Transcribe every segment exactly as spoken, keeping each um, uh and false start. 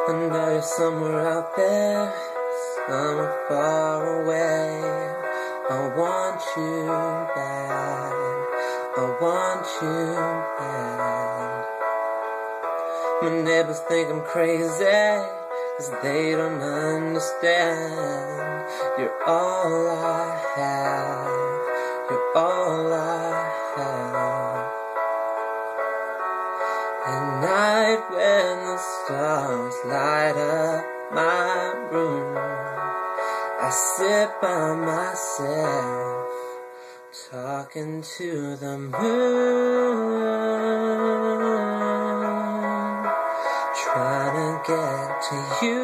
I know you're somewhere out there, somewhere far away. I want you back, I want you back. My neighbors think I'm crazy, cause they don't understand. You're all I have, you're all I have. At night when the stars light up my room, I sit by myself, talking to the moon, trying to get to you.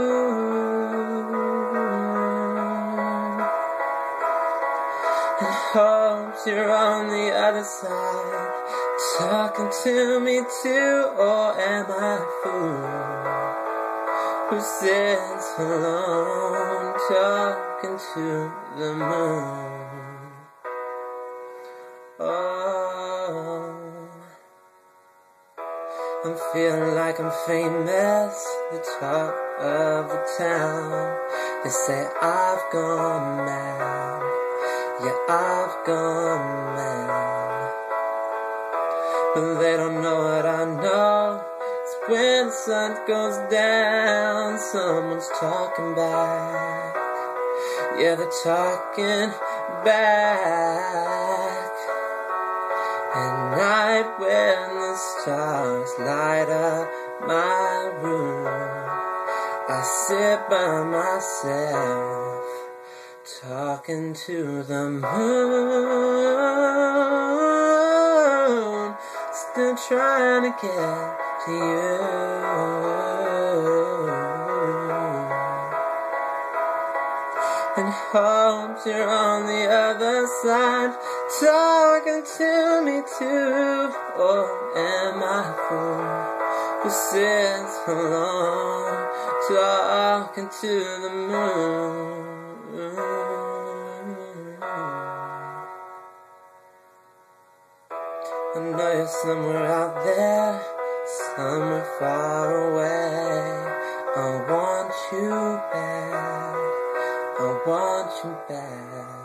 And hopes you're on the other side, talking to me too. Or am I a fool who sits alone, talking to the moon? Oh, I'm feeling like I'm famous, the talk of the town. They say I've gone mad, yeah, I've gone mad. But they don't know what I know. It's when the sun goes down, someone's talking back. Yeah, they're talking back. At night when the stars light up my room, I sit by myself, talking to the moon, still trying to get to you. And hopes you're on the other side, talking to me too. Or am I a fool who sits alone, talking to the moon? I know you're somewhere out there, somewhere far away. I want you back, I want you back.